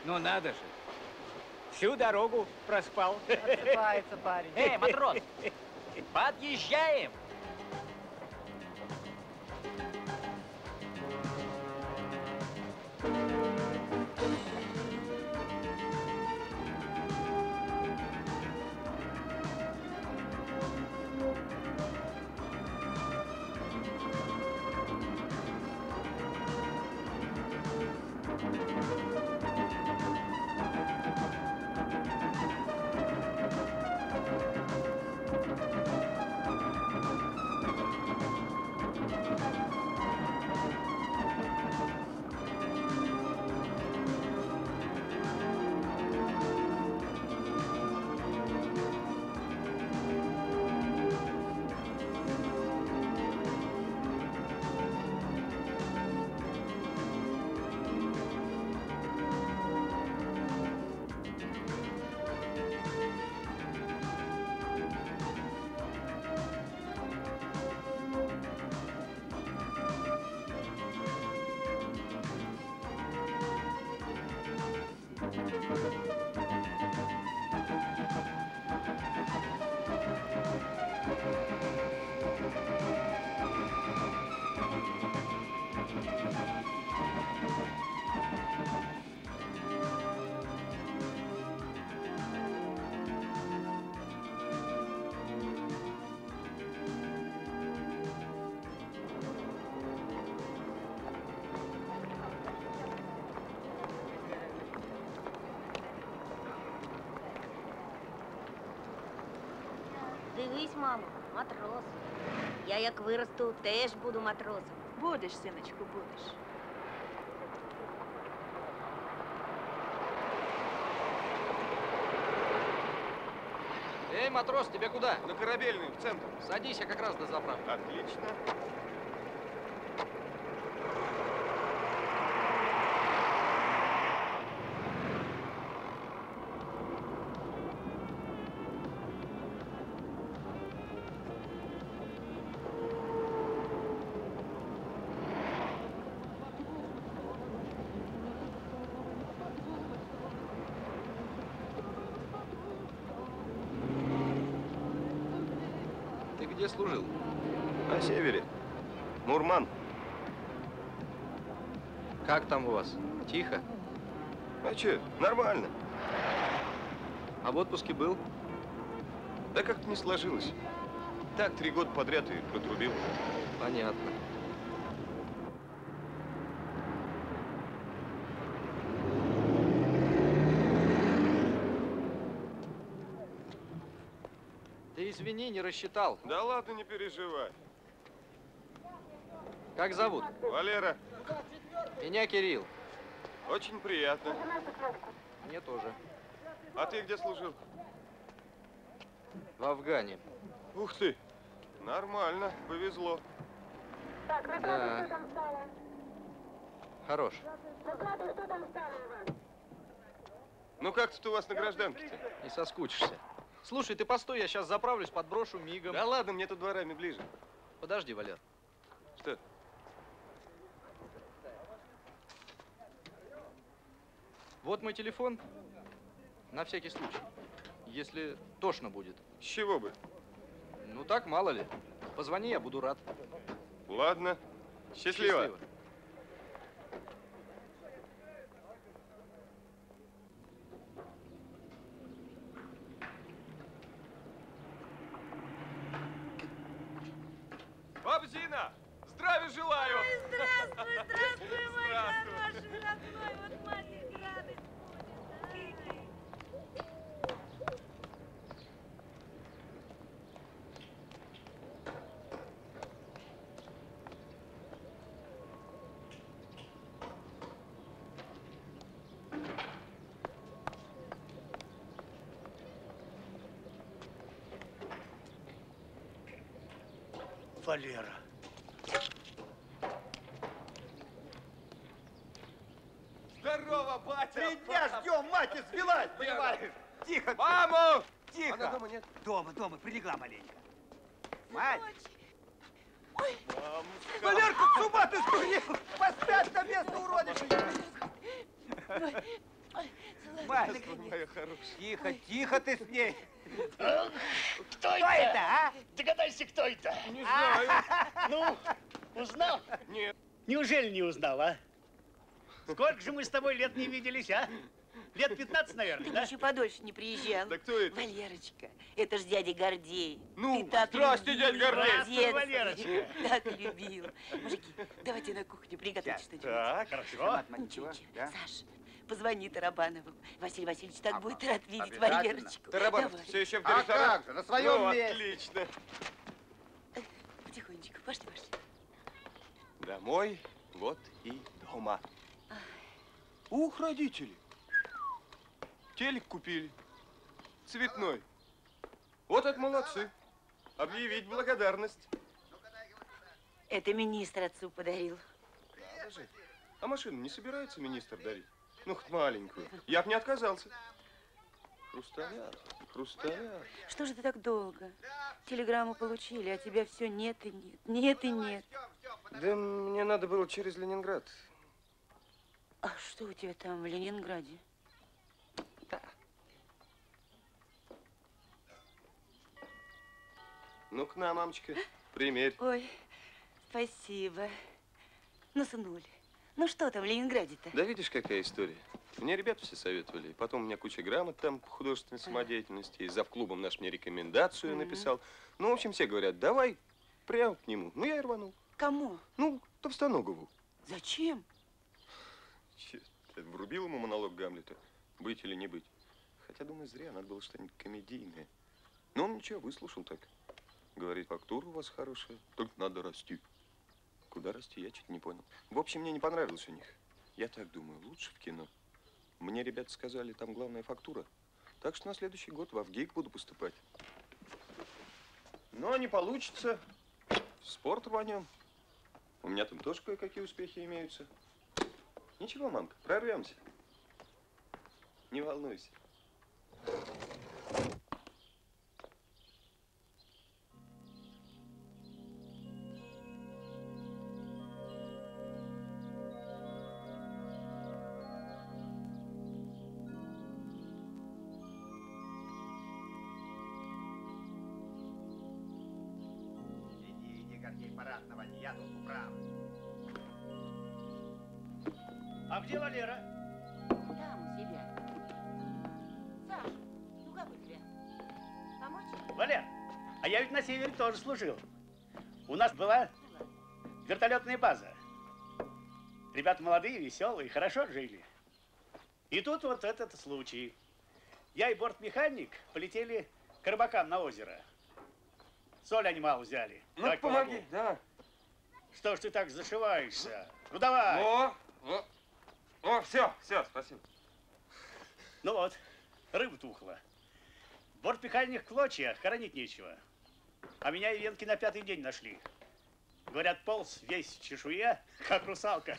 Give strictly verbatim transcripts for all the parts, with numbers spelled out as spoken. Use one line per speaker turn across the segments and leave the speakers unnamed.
Ну надо же. Всю дорогу проспал.
Отсыпается парень.
Эй, матрос, подъезжаем!
Дивись, мамо, матрос. Я як виросту, теж буду матросом.
Будеш, синочку, будеш.
Эй, матрос, тебе куда?
На Корабельную, в центр.
Садись, я как раз до заправки.
Отлично.
Где служил?
На севере. Мурман.
Как там у вас? Тихо?
А че, нормально.
А в отпуске был?
Да как-то не сложилось. Так, три года подряд и протрубил.
Понятно. Ты извини, не рассчитал.
Да ладно, не переживай.
Как зовут?
Валера.
Меня Кирилл.
Очень приятно.
Мне тоже.
А ты где служил?
В Афгане.
Ух ты. Нормально, повезло.
Да. Хорош.
Ну как тут у вас на гражданке-то?
Не соскучишься. Слушай, ты постой, я сейчас заправлюсь, подброшу мигом.
Да ладно, мне тут дворами ближе.
Подожди, Валер.
Что?
Вот мой телефон. На всякий случай. Если тошно будет.
С чего бы?
Ну так, мало ли. Позвони, я буду рад.
Ладно. Счастливо.
Счастливо.
Бабзина! Здравия желаю!
Ой, здравствуй, здравствуй, мой хороший, родной, вот маленький радость будет.
Валера.
Здорово, батя!
Три дня ждем, мать извелась, понимаешь? Тихо.
Маму!
Тихо.
Она дома нет?
Дома, дома, прилегла маленько. Мать!
Ой,
Валерка, с ума ты сдурел! Поставь на место, уродец!
Васька,
Моя хорошая.
тихо, тихо ты с ней.
Кто,
Кто это, а?
Догадайся, кто это?
Не знаю.
Ну, узнал?
Нет.
Неужели не узнал, а? Сколько же мы с тобой лет не виделись, а? Лет пятнадцать, наверное,
Ты
да?
еще подольше не приезжал.
Да кто это?
Валерочка, это ж дядя Гордей.
Ну,
Ты так
здрасте,
любил
дядя Гордей.
Здравствуй,
детство.
Валерочка.
Так любил. Мужики, давайте на кухню приготовьте что-нибудь.
Так, хорошо.
Матма,
Ничего,
ничего,
ничего.
да?
Саш, позвони Тарабанову. Василий Васильевич так
Ага,
будет рад видеть
обязательно.
Валерочку.
Тарабанов,
Давай.
все еще в
А
директорах?
как же, на своем
Ну,
месте.
отлично.
Потихонечку, пошли, пошли.
Домой, вот и дома. Ух, родители. Телек купили. Цветной. Вот это молодцы. Объявить благодарность.
Это министр отцу подарил.
А машину не собирается министр дарить? Ну, хоть маленькую. Я б не отказался. Хрусталят, хрусталят.
Что же ты так долго? Телеграмму получили, а тебя все нет и нет, нет и нет.
Да мне надо было через Ленинград.
А что у тебя там в Ленинграде?
Да. Ну-ка на, мамочка, примерь.
Ой, спасибо. Ну, сынуль, ну что там в Ленинграде-то?
Да видишь, какая история. Мне ребята все советовали. Потом у меня куча грамот там по художественной самодеятельности. И завклубом наш мне рекомендацию
Мгм.
написал. Ну, в общем, все говорят, давай прямо к нему. Ну, я и рванул.
Кому?
Ну, Товстоногову.
Зачем?
Чё, ты врубил ему монолог Гамлета. Быть или не быть. Хотя, думаю, зря. Надо было что-нибудь комедийное. Но он ничего, выслушал так. Говорит, фактура у вас хорошая, только надо расти. Куда расти, я чуть не понял. В общем, мне не понравилось у них. Я так думаю, лучше в кино. Мне ребята сказали, там главная фактура. Так что на следующий год в ВГИК буду поступать. Но не получится. В спорт рванем. У меня там тоже кое-какие успехи имеются. Ничего, мамка, прорвемся. Не волнуйся.
Иди, иди, Гордей, парад наводи, я тут управ.
А где Валера?
Там у себя. Саш, ну как у тебя? Помочь?
Валер, а я ведь на севере тоже служил. У нас была вертолетная база. Ребята молодые, веселые, хорошо жили. И тут вот этот случай. Я и бортмеханик полетели к рыбакам на озеро. Соль они мало взяли.
Ну,
Давай
помоги,
помогу.
да.
Что ж ты так зашиваешься? Ну давай.
О, о, о, все, все, спасибо.
Ну вот, рыба тухла. Бортмеханик в клочья, хоронить нечего. А меня и венки на пятый день нашли. Говорят, полз весь в чешуе, как русалка.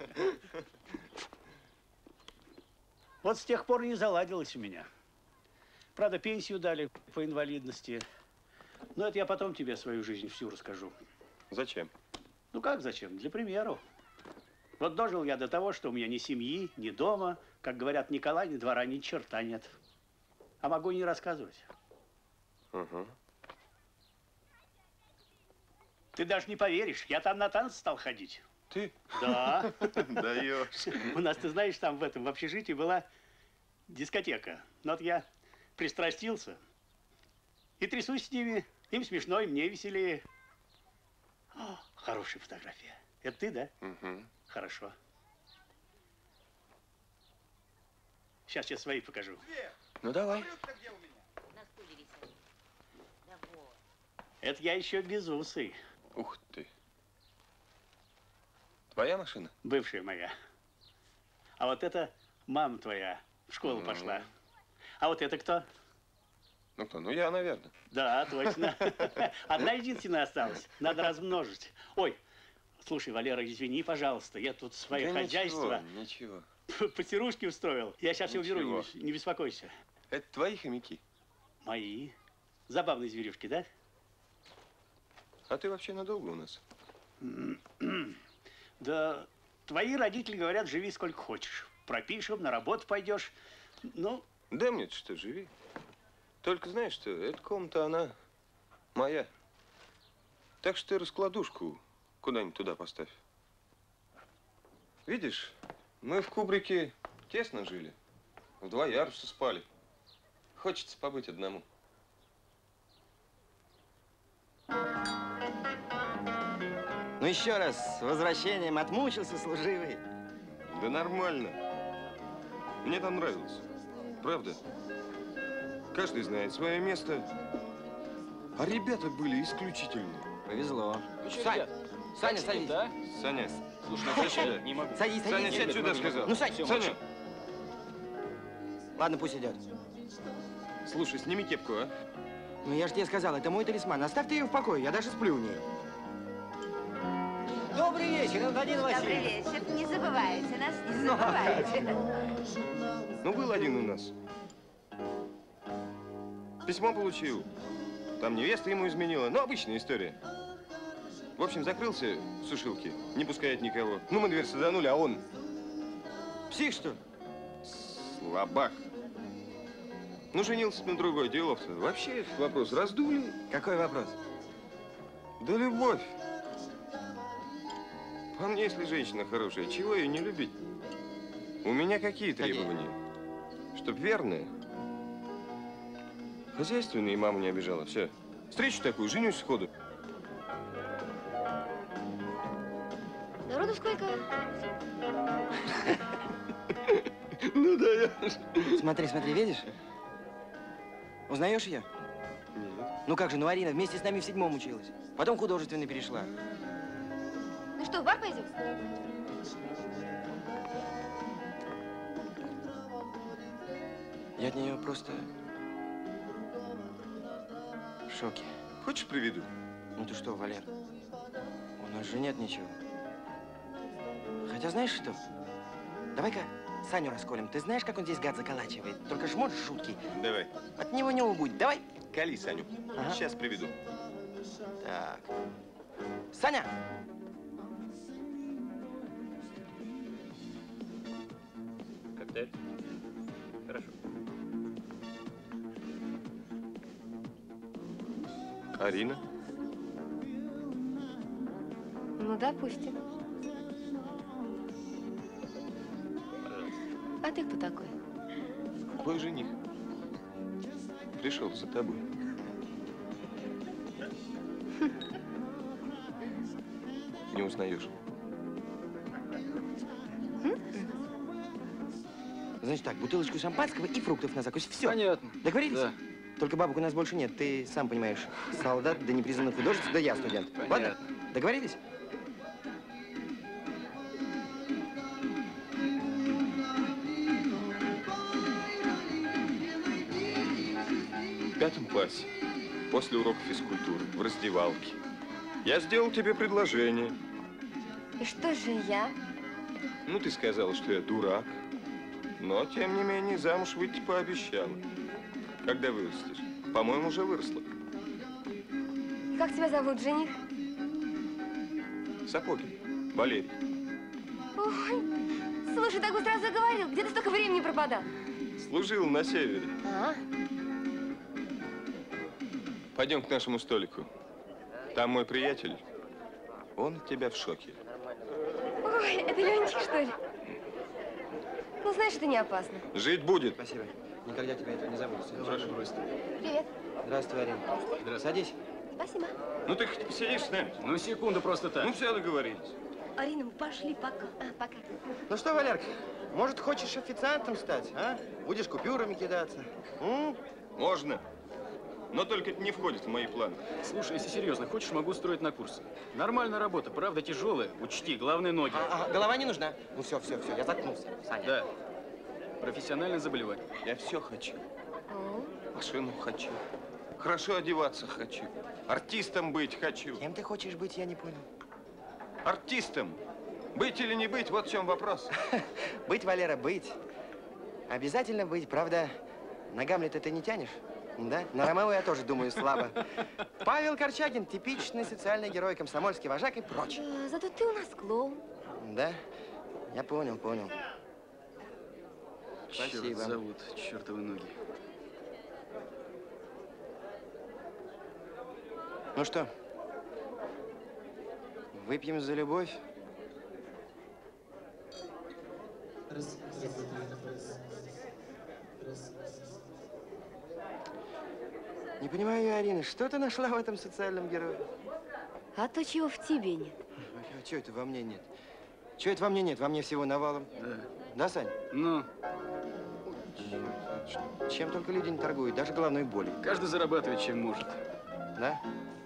Вот с тех пор и не заладилось у меня. Правда, пенсию дали по инвалидности. Но это я потом тебе свою жизнь всю расскажу.
Зачем?
Ну как зачем? Для примеру. Вот дожил я до того, что у меня ни семьи, ни дома, как говорят, ни кола, ни двора, ни черта нет. А могу и не рассказывать.
Угу.
Ты даже не поверишь, я там на танцы стал ходить.
Ты?
Да.
Даешь.
У нас, ты знаешь, там в этом, в общежитии была дискотека. Но вот я пристрастился и трясусь с ними. Им смешно, и мне веселее. О, хорошая фотография. Это ты, да?
Угу.
Хорошо. Сейчас я свои покажу.
Ну, давай.
На стуле висят. Да вот.
Это я еще безусый.
Ух ты. Твоя машина?
Бывшая моя. А вот это мама твоя в школу
Ну.
пошла. А вот это кто?
Ну кто? Ну я, наверное.
Да, точно. Одна единственная осталась. Надо размножить. Ой, слушай, Валера, извини, пожалуйста, я тут свое
Да
хозяйство
Ничего, ничего.
потирушки устроил. Я сейчас все уберу, не,
Ничего.
бес- не беспокойся.
Это твои хомяки.
Мои. Забавные зверюшки, да?
А ты вообще надолго у нас?
Да, твои родители говорят, живи сколько хочешь. пропишем, на работу пойдешь. Ну,
Да мне что, живи. Только знаешь что, эта комната, она моя. Так что ты раскладушку куда-нибудь туда поставь. Видишь, мы в кубрике тесно жили. В два яруса спали. Хочется побыть одному.
Ну еще раз, с возвращением, отмучился служивый.
Да нормально. Мне там нравилось. Правда? Каждый знает свое место. А ребята были исключительные.
Повезло.
Ну что,
Сань,
ребят,
Саня,
как
садись.
сидим, да?
Саня,
Слушай,
сядь
ну
сюда.
я не могу.
Садись,
Саня,
садись.
сядь сюда, сказал.
Ну, Сань,
Всё,
Саня,
Ладно, пусть идет.
слушай, сними кепку, а?
Ну я же тебе сказал, это мой талисман. Оставь ты ее в покое, я даже сплю в ней. Добрый вечер, Антонина
Добрый
Васильевна.
вечер. Не забывайте нас, не забывайте.
Ну, был один у нас. Письмо получил. Там невеста ему изменила. Ну, обычная история. В общем, закрылся в сушилке, не пускает никого. Ну, мы дверь саданули, а он
Псих, что ли?
слабак. Ну, женился на другой, делов-то. Вообще, этот вопрос раздули.
Какой вопрос?
Да любовь. По мне, если женщина хорошая, чего ее не любить? У меня какие
Какие?
требования? Чтоб верная. Хозяйственная, и мама не обижала. Все. Встречу такую, женюсь сходу.
Народу сколько?
Ну да, я...
Смотри, смотри, видишь? Узнаешь ее?
Нет.
Ну как же, ну Арина вместе с нами в седьмом училась. Потом в художественный перешла.
Ну что, в бар пойдем?
Я от нее просто в шоке.
Хочешь, приведу?
Ну ты что, Валер? У нас же нет ничего. Хотя знаешь что? Давай-ка Саню расколем. Ты знаешь, как он здесь гад заколачивает? Только ж можешь жуткий.
Давай.
От него не убудь. Давай.
Кали Саню.
Ага.
Сейчас приведу.
Так. Саня!
Коктейль. Хорошо.
Арина?
Ну, допустим. А ты кто такой?
Твой жених. Пришел за тобой. Не узнаешь.
Значит так, бутылочку шампанского и фруктов на закусь. Все.
Понятно.
Договорились?
Да.
Только бабок у нас больше нет. Ты сам понимаешь. Солдат, да непризнанный художник, да я студент. Ладно?
Понятно.
Договорились?
В пятом классе, после урока физкультуры, в раздевалке, я сделал тебе предложение.
И что же я?
Ну, ты сказала, что я дурак. Но, тем не менее, замуж выйти пообещала. Когда вырастешь? По-моему, уже выросла.
И как тебя зовут, жених?
Сапогин. Валерий.
Ой, слушай, так бы сразу и говорил. Где ты столько времени пропадал?
Служил на севере.
А?
Пойдем к нашему столику. Там мой приятель. Он от тебя в шоке.
Ой, это Ленчик, что ли? Ну, знаешь, это не опасно.
Жить будет.
Спасибо. Никогда тебя этого не забуду.
Хорошо.
Привет.
Здравствуй, Арина.
Здравствуй.
Садись.
Спасибо.
Ну, ты хоть посидишь с нами?
Ну, секунду просто так.
Ну, все договорились.
Арина, мы пошли пока. А, пока.
Ну что, Валерка, может, хочешь официантом стать, а? Будешь купюрами кидаться. М?
Можно. Но только это не входит в мои планы.
Слушай, если серьезно, хочешь, могу устроить на курсы. Нормальная работа, правда тяжелая. Учти, главное ноги.
А, а, голова не нужна. Ну все, все, все, я заткнулся. Саня.
Да. Профессиональное заболевание.
Я все хочу.
О,
Машину хочу. Хорошо одеваться хочу. Артистом быть хочу.
Кем ты хочешь быть, я не понял.
Артистом. Быть или не быть, вот в чем вопрос.
Быть, Валера, быть. Обязательно быть, правда, на Гамлета ты не тянешь? Да? На Ромео я тоже думаю слабо. Павел Корчагин, типичный социальный герой, комсомольский вожак и прочее.
да, зато ты у нас клоун.
Да? Я понял, понял. Спасибо.
Черт зовут, чертовы ноги.
Ну что, выпьем за любовь? Не понимаю, Арина, что ты нашла в этом социальном герое?
А то, чего в тебе нет.
А чего это во мне нет? Чего это во мне нет? Во мне всего навалом.
Да.
Да, Сань?
Ну,
Чем только люди не торгуют, даже головной болью.
каждый зарабатывает, чем может.
Да?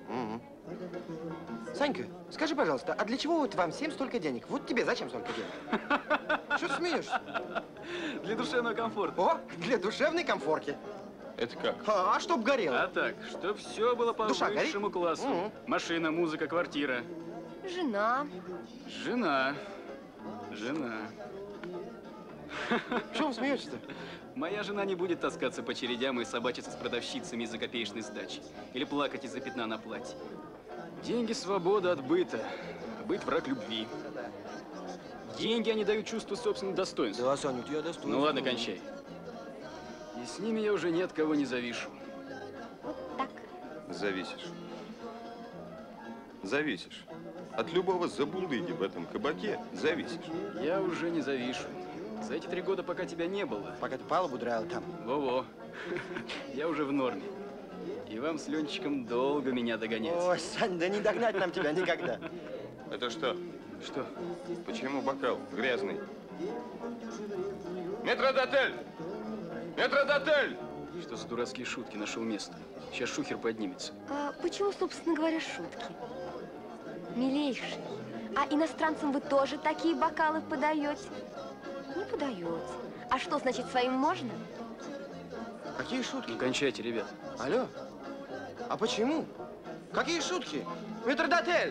Угу. Санька, скажи, пожалуйста, а для чего вот вам всем столько денег? Вот тебе зачем столько денег? Что ты смеешься?
Для душевного комфорта.
О, для душевной комфорки.
Это как?
А, а чтоб горело.
А так, чтоб все было по
Душа горит?
высшему классу.
Мгм.
Машина, музыка, квартира.
Жена.
Жена. Жена.
Чего вы смеетесь-то?
Моя жена не будет таскаться по чередям и собачиться с продавщицами из-за копеечной сдачи. Или плакать из-за пятна на платье. Деньги – свобода от быта. А быт – враг любви. Деньги, они дают чувство собственного достоинства.
Да, Саня, у тебя достоинство.
Ну ладно, кончай. И с ними я уже ни от кого не завишу.
Так.
Зависишь. Зависишь. От любого забулдыги в этом кабаке зависишь.
Я уже не завишу. За эти три года, пока тебя не было.
Пока ты палубу драл там.
Во-во. Я уже в норме. И вам с Ленчиком долго меня догонять.
Ой, Сань, да не догнать нам тебя никогда.
Это что?
Что?
Почему бокал грязный? Метродотель! Метродотель!
Что за дурацкие шутки? Нашел место. Сейчас шухер поднимется.
А почему, собственно говоря, шутки? Милейший, а иностранцам вы тоже такие бокалы подаете? Не подаете. А что, значит, своим можно?
Какие шутки?
Ну, кончайте, ребят.
Алло? А почему? Какие шутки? Метродотель!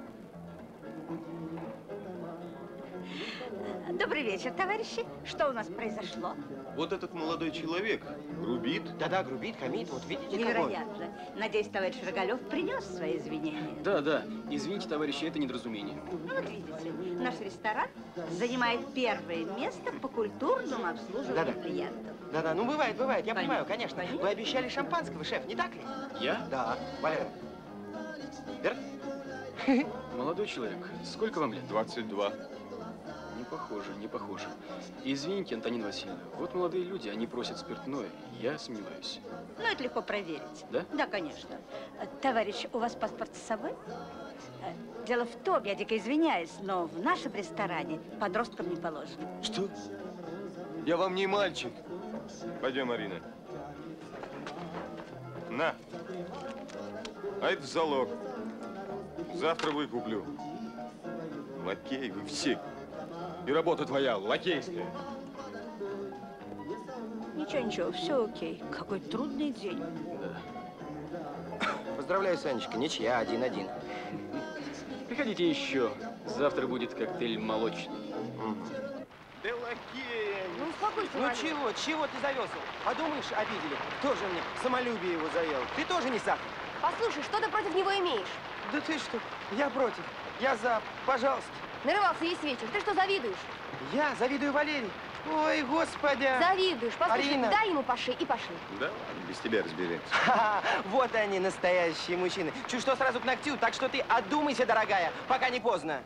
Добрый вечер, товарищи. Что у нас произошло?
Вот этот молодой человек грубит.
Да-да, грубит, хамит, вот видите, какой?
Невероятно. Надеюсь, товарищ Рогалев принес свои извинения.
Да, да. Извините, товарищи, это недоразумение.
Ну, вот видите, наш ресторан занимает первое место по культурному обслуживанию
Да-да.
клиентов.
Да-да, ну бывает, бывает, я
Понятно.
понимаю, конечно.
Понятно.
Вы обещали шампанского, шеф, не так ли?
Я?
Да, Валера. Верно?
Молодой человек. Сколько вам лет?
двадцать два.
Не похоже, не похоже. Извините, Антонина Васильевна. Вот молодые люди, они просят спиртное. Я сомневаюсь.
Ну, это легко проверить.
Да?
Да, конечно. Э, Товарищ, у вас паспорт с собой? Э, Дело в том, я дико извиняюсь, но в нашем ресторане подросткам не положено.
Что? Я вам не мальчик. Пойдем, Арина. На. А это залог. Завтра выкуплю. Лакей вы все. И работа твоя лакейская.
Ничего, ничего, все окей. Какой трудный день.
Поздравляю, Санечка, ничья, один-один.
Приходите еще. Завтра будет коктейль молочный.
Да лакея.
Ну, успокойся,
Ну
Валя.
чего, чего ты завелся? Подумаешь, обидели. Тоже мне самолюбие его заел. Ты тоже не сахар.
Послушай, что ты против него имеешь?
Да ты что? Я против. Я за. Пожалуйста.
Нарывался весь вечер. Ты что, завидуешь?
Я завидую Валерий. Ой, господи.
Завидуешь. Послушай,
Арина.
дай ему по шее и пошли.
Да ладно, без тебя разберемся.
Ха-ха, вот они, настоящие мужчины. Чуть что сразу к ногтю, так что ты одумайся, дорогая, пока не поздно.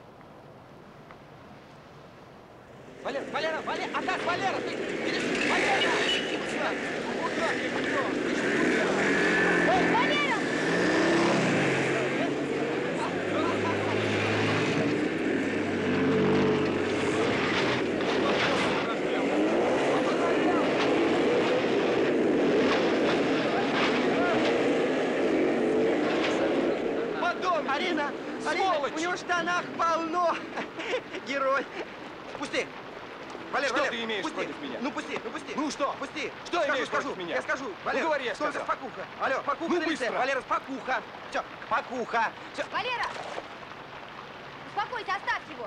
Валера, Валера, Валера, Атас, Валера, ты видишь? Валера! Куда ты, кто?
Валера!
Подон! Арина! Арина, у него в штанах полно! Герой! Пусти! Валер,
Что
Валер,
ты имеешь
пусти.
против меня?
Ну пусти, ну пусти!
Ну что?
Пусти!
Что
скажу,
имеешь
скажу,
против меня?
Я скажу, Валер,
Ну говори, я
только
сказал.
спокуха. Алло, спокуха
Ну,
на лице.
быстро.
Валера, спокуха. Все, спокуха. Все.
Валера! Успокойся, оставь его.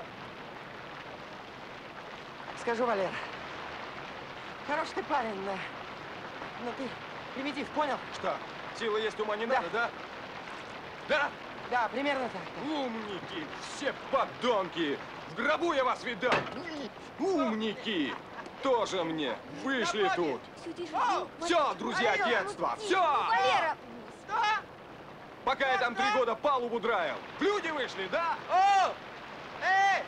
Скажу, Валер, хороший ты парень, но, но ты примитив, понял?
Что? Силы есть, ума не
Да.
надо, да? Да?
Да, примерно так.
Умники! Все подонки! В гробу я вас видал! Умники!
тоже мне. Вышли тут.
Все, тише, тише.
Все, друзья детства, все.
Валера!
Пока я там три года палубу драил. В люди вышли, да?
О! Эй!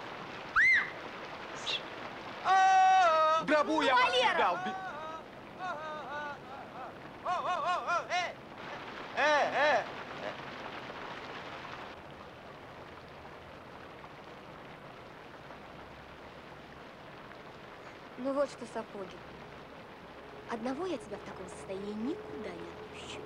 В гробу я вас
Валера!
видал. Би-
О-о-о-о! Эй! Эй, эй!
Ну вот что, сапоги. Одного я тебя в таком состоянии никуда не отпущу.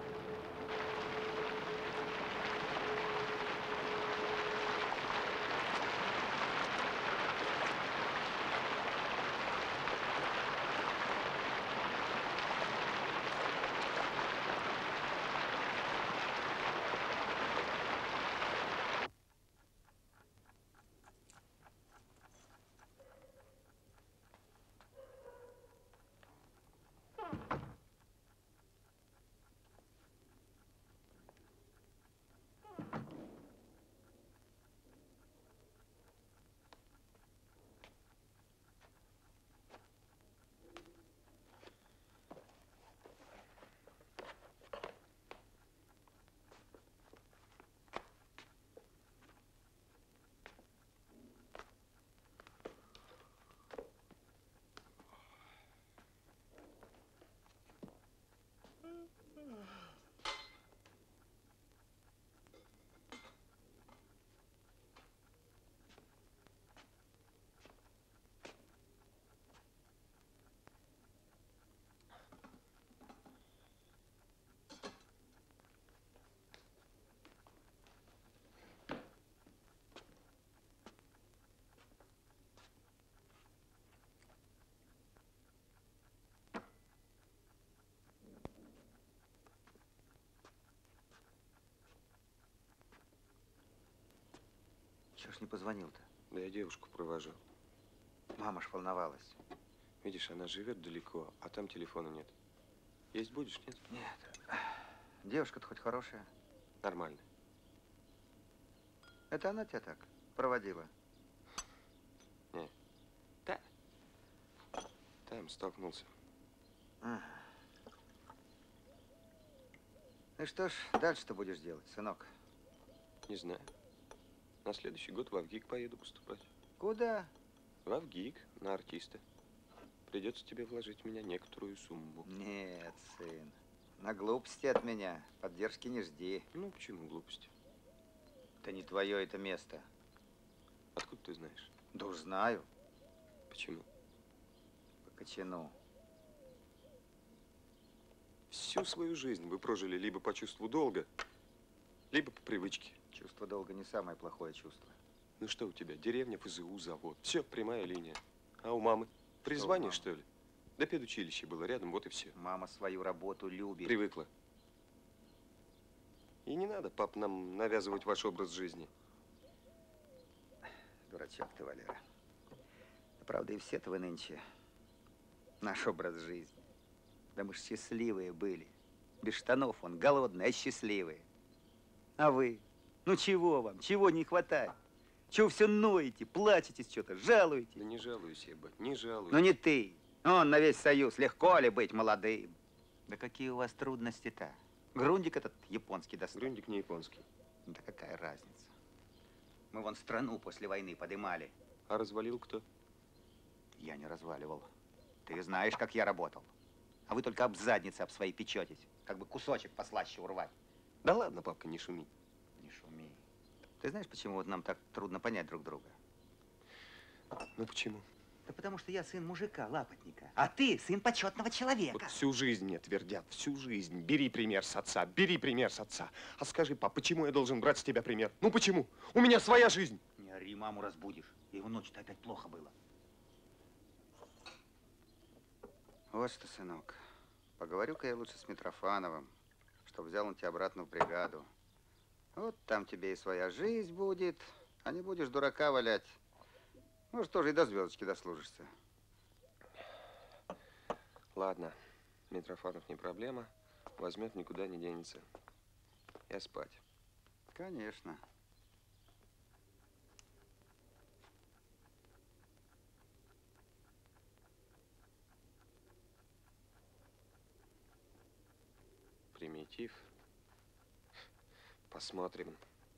Чего ж не позвонил-то?
Да я девушку провожу.
Мама ж волновалась.
Видишь, она живет далеко, а там телефона нет. Есть будешь, нет?
Нет. Девушка-то хоть хорошая?
Нормально.
Это она тебя так проводила?
Не. Да. Там столкнулся.
Ага. Ну что ж, дальше что будешь делать, сынок?
Не знаю. На следующий год в АВГИК поеду поступать.
Куда?
В АВГИК, на артиста. Придется тебе вложить в меня некоторую сумму.
Нет, сын. На глупости от меня. Поддержки не жди.
Ну, почему глупости?
Это не твое это место.
Откуда ты знаешь?
Да уж знаю.
Почему?
По кочану.
Всю свою жизнь вы прожили либо по чувству долга, либо по привычке.
Чувство долга не самое плохое чувство.
Ну что у тебя? Деревня, ФЗУ, завод. Все, прямая линия. А у мамы? Призвание, что, что ли? Да педучилище было рядом, вот и все.
Мама свою работу любит.
Привыкла. И не надо, пап, нам навязывать ваш образ жизни.
Дурачок ты, Валера. Да, правда, и все-то вы нынче наш образ жизни. Да мы ж счастливые были. Без штанов он голодные, а счастливые. А вы? Ну чего вам? Чего не хватает? Чего все ноете, плачете что-то, жалуетесь?
Да не жалуюсь я, бать, не жалуюсь.
Ну не ты. Он на весь Союз. Легко ли быть молодым? Да какие у вас трудности-то? Грундик этот японский достал.
Грундик не японский.
Да какая разница? Мы вон страну после войны подымали.
А развалил кто?
Я не разваливал. Ты знаешь, как я работал. А вы только об заднице об свои печетесь. Как бы кусочек послаще урвать.
Да ладно, папка, не шуми.
Не шуми. Ты знаешь, почему вот нам так трудно понять друг друга?
Ну почему?
Да потому что я сын мужика, лапотника. А ты сын почетного человека.
Вот всю жизнь мне твердят, всю жизнь. Бери пример с отца, бери пример с отца. А скажи, пап, почему я должен брать с тебя пример? Ну почему? У меня своя жизнь.
Не ори, маму разбудишь. Его ночью-то опять плохо было. Вот что, сынок. Поговорю-ка я лучше с Митрофановым, чтобы взял он тебя обратно в бригаду. Вот там тебе и своя жизнь будет, а не будешь дурака валять. Может, тоже и до звездочки дослужишься.
Ладно, Митрофанов не проблема. Возьмет, никуда не денется. Я спать.
Конечно.
локомотив. Посмотрим.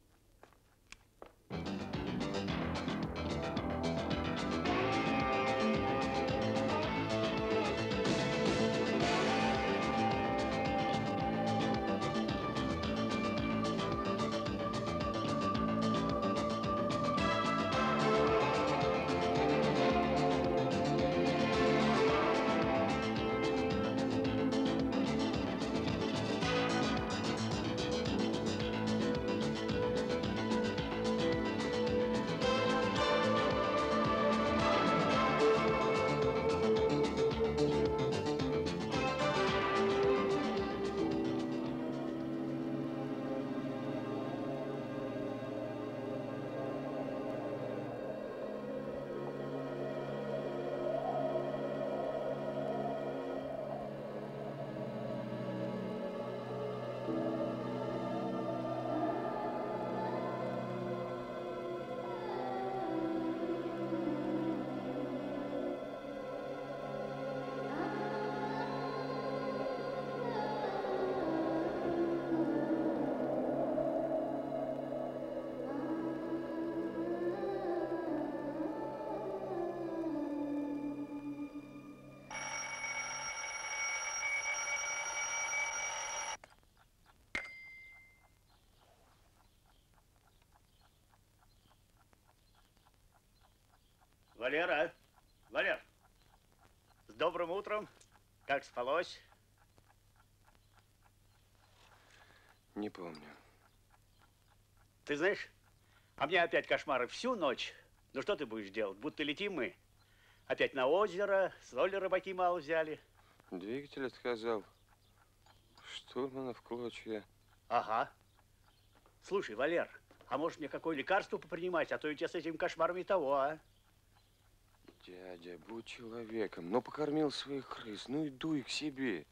Валера, Валер, с добрым утром. Как спалось?
Не помню.
Ты знаешь, а мне опять кошмары всю ночь. Ну что ты будешь делать? Будто летим мы. Опять на озеро, соли рыбаки мало взяли.
Двигатель отказал. Штурмана в клочья.
Ага. Слушай, Валер, а может мне какое лекарство попринимать, а то ведь я с этим кошмаром и того, а?
Дядя, будь человеком. Но покормил своих крыс. Ну и дуй к себе.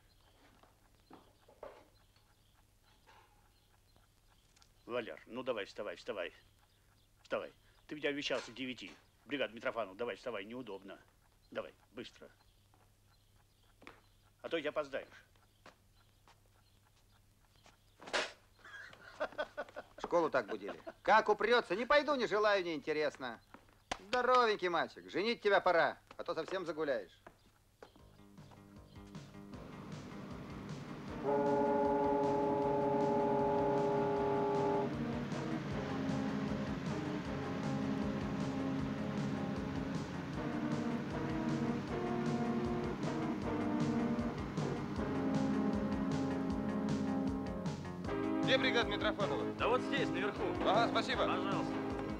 Валер, ну давай, вставай, вставай. Вставай. Ты ведь обещался к девяти. Бригада Митрофанова, давай, вставай, неудобно. Давай, быстро. А то ведь опоздаешь.
Школу так будили. Как упрется, не пойду, не желаю, неинтересно. Здоровенький мальчик, женить тебя пора, а то совсем загуляешь.
Где бригада Митрофанова?
Да вот здесь, наверху.
Ага, спасибо.
Пожалуйста.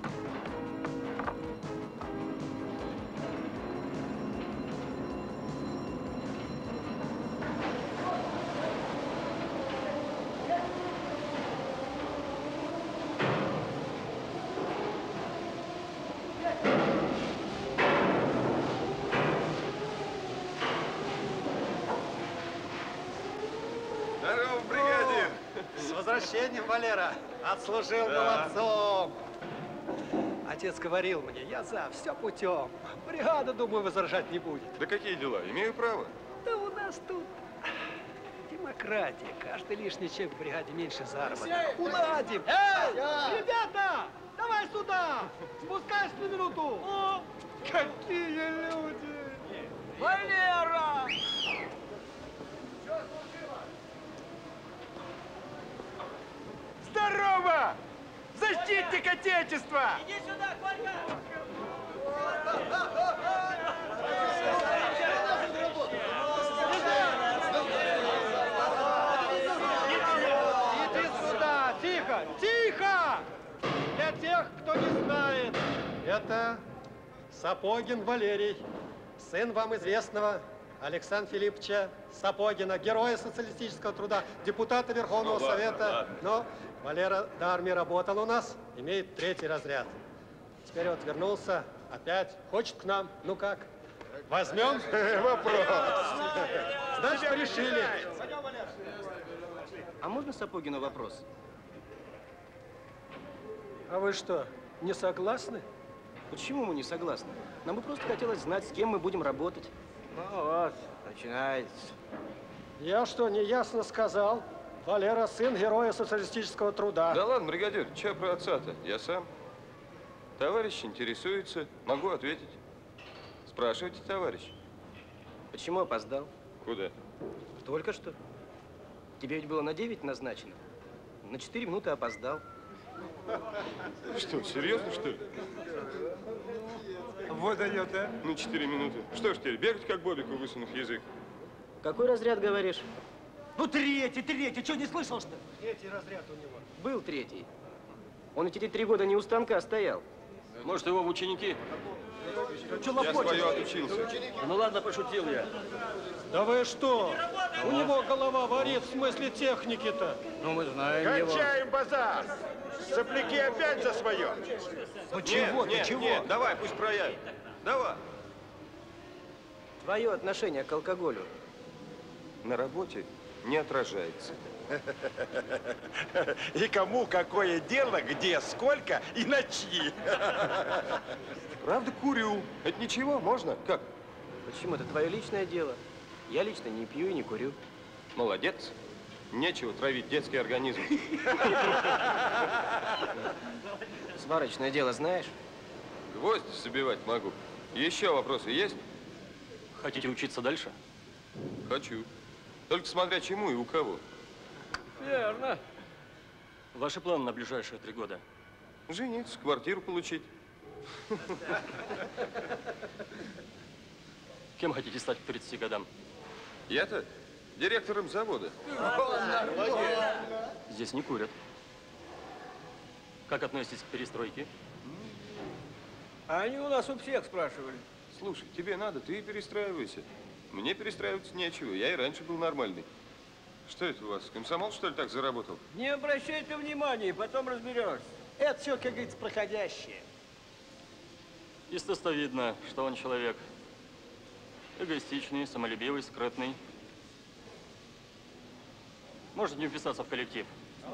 Здорово, бригадир.
С возвращением, Валера. Отслужил
Да.
молодцом. Отец говорил мне, я за, все путем. Бригада, думаю, возражать не будет.
Да какие дела? Имею право.
Да у нас тут демократия. Каждый лишний человек в бригаде меньше заработка. Уладим. Эй, ребята, давай сюда. Спускайся на минуту. О, какие люди. Валера!
Здорово! Защитник Отечества!
Иди сюда, Колька!
Иди сюда! Тихо! Тихо! Для тех, кто не знает, это Сапогин Валерий, сын вам известного Александра Филипповича Сапогина, героя социалистического труда, депутата Верховного
Ну, ладно,
Совета.
ладно.
Но Валера до армии работал у нас, имеет третий разряд. Теперь вот вернулся, опять хочет к нам. Ну как? Возьмем?
Вопрос.
Значит, решили.
А можно Сапогину вопрос?
А вы что, не согласны?
Почему мы не согласны? Нам бы просто хотелось знать, с кем мы будем работать.
Ну вот, начинается.
Я что, неясно сказал? Валера, сын героя социалистического труда.
Да ладно, бригадир, че про отца-то? Я сам. Товарищ интересуется, могу ответить. Спрашивайте, товарищ.
Почему опоздал?
Куда?
Только что. Тебе ведь было на девять назначено. На четыре минуты опоздал.
Что, серьезно, что ли?
Вот дает, а?
Ну, четыре минуты. Что ж теперь, бегать как Бобику, высунув язык?
Какой разряд говоришь?
Ну, третий, третий. Что, не слышал, что ли?
Третий разряд у него.
Был третий. Он эти три года не у станка стоял.
Может, его в ученики?
Че
Я свое отучился.
Ну ладно, пошутил я.
Да вы что? У него голова варит, в смысле техники-то.
Ну, мы знаем
Кончаем базар! Сопляки опять за свое!
Ну, чего
нет,
ты, чего?
Нет, давай, пусть проявит. Давай.
Твое отношение к алкоголю.
На работе не отражается.
И кому какое дело, где, сколько и на чьи.
Правда, курю. Это ничего, можно? Как?
Почему? Это твое личное дело. Я лично не пью и не курю.
Молодец. Нечего травить детский организм.
Сварочное дело знаешь?
Гвоздь забивать могу. Еще вопросы есть?
Хотите учиться дальше?
Хочу. Только смотря чему и у кого.
Верно. Ваши планы на ближайшие три года?
Жениться, квартиру получить.
Кем хотите стать к тридцати годам?
Я-то директором завода.
Здесь не курят. Как относитесь к перестройке?
Они у нас у всех спрашивали.
Слушай, тебе надо, ты перестраивайся. Мне перестраиваться нечего, я и раньше был нормальный. Что это у вас, комсомол, что ли, так заработал?
Не обращайте внимания, потом разберешься.
Это все, как говорится, проходящее.
Из теста видно, что он человек эгоистичный, самолюбивый, скрытный. Может не вписаться в коллектив.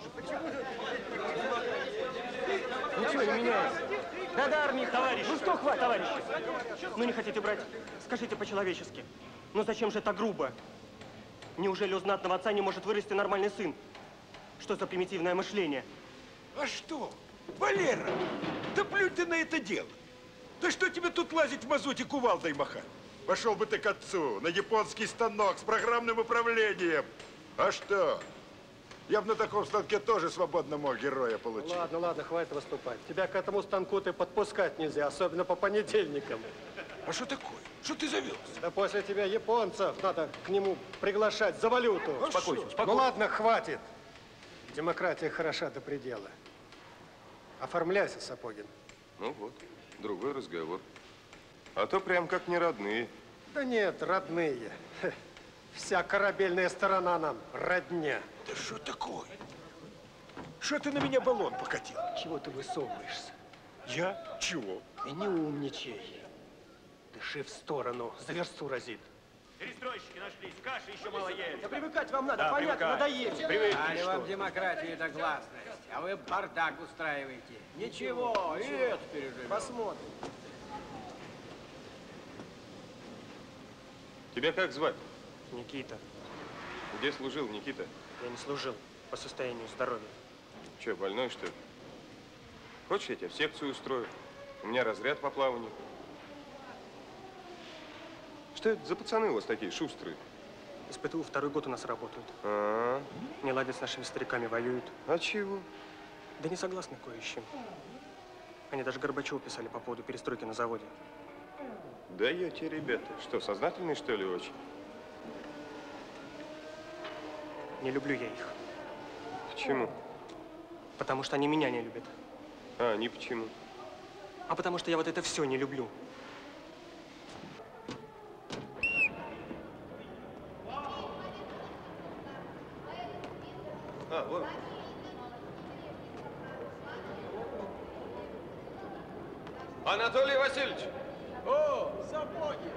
Ничего не меняется. Да, до армии, товарищ. Ну что, хватит, товарищи? Ну не хотите брать? Скажите по-человечески. Ну зачем же это грубо? Неужели у знатного отца не может вырасти нормальный сын? Что за примитивное мышление?
А что? Валера, да плюнь ты на это дело. Да что тебе тут лазить в мазуте кувалдой махать? Пошел бы ты к отцу на японский станок с программным управлением. А что? Я бы на таком станке тоже свободно мог героя получить.
Ладно, ладно, хватит выступать. Тебя к этому станку ты подпускать нельзя, особенно по понедельникам.
А что такое? Что ты завелся?
Да после тебя японцев надо к нему приглашать за валюту.
А Успокойся,
что?
успокойся.
Ну ладно, хватит. Демократия хороша до предела. Оформляйся, Сапогин.
Ну вот, другой разговор. А то прям как не родные.
Да нет, родные. Хе. Вся корабельная сторона нам родня.
Да что такое? Что ты на меня баллон покатил?
Чего ты высовываешься?
Я? Чего?
И не умничай. Дыши в сторону, за версту разит.
Перестройщики нашлись, каши еще мало есть.
Да привыкать вам надо,
Да,
понятно,
привыкай.
надоели.
Привыкли,
Дали вам
что?
демократию да гласность, а вы бардак устраиваете. Ничего, и это переживем.
Посмотрим.
Тебя как звать?
Никита,
Где служил, Никита?
я не служил по состоянию здоровья.
Че, больной, что ли? Хочешь, я тебя в секцию устрою? У меня разряд по плаванию. Что это за пацаны у вас такие шустрые?
Из ПТУ второй год у нас работают.
А,
Не ладят с нашими стариками, воюют.
-а. а чего?
Да не согласны кое с чем. Они даже Горбачеву писали по поводу перестройки на заводе.
Даете, ребята. Что, сознательные, что ли, очень?
Не люблю я их.
Почему?
Потому что они меня не любят.
А, не почему.
А потому что я вот это все не люблю.
А, вот. Анатолий Васильевич!
О, сапоги!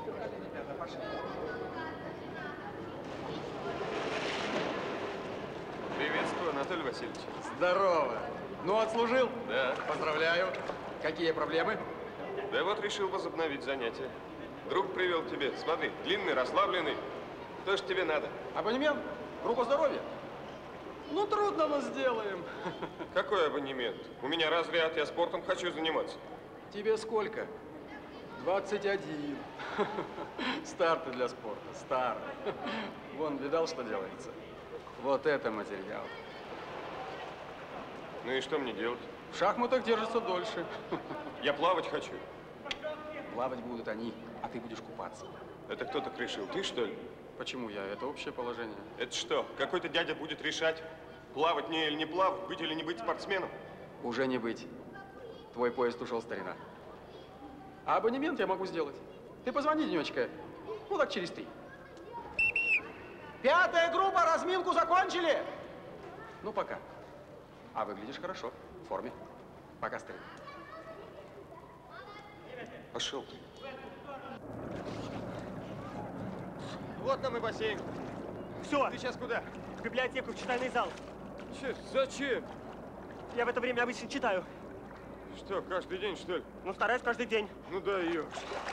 Приветствую, Анатолий Васильевич.
Здорово. Ну, отслужил?
Да.
Поздравляю. Какие проблемы?
Да вот решил возобновить занятия. Друг привел к тебе. Смотри, длинный, расслабленный. То, что тебе надо.
Абонемент? Группа здоровья?
Ну, трудно, но сделаем.
Какой абонемент? У меня разряд, я спортом хочу заниматься.
Тебе сколько? двадцать один. Стар ты для спорта, стар. Вон, видал, что делается? Вот это материал.
Ну и что мне делать?
В шахматах держится дольше.
Я плавать хочу.
Плавать будут они, а ты будешь купаться.
Это кто так решил? Ты, что ли?
Почему я? Это общее положение.
Это что, какой-то дядя будет решать, плавать мне или не плавать, быть или не быть спортсменом?
Уже не быть. Твой поезд ушел, старина. А абонемент я могу сделать. Ты позвони, Денечка. Ну, так через три.
Пятая группа, разминку закончили?
Ну, пока. А выглядишь хорошо, в форме. Пока, старина.
Пошел ты.
Вот нам и бассейн.
Все.
Ты сейчас куда?
В библиотеку, в читальный зал.
Че, зачем?
Я в это время обычно читаю.
Что, каждый день, что ли?
Ну, стараюсь каждый день.
Ну да ее.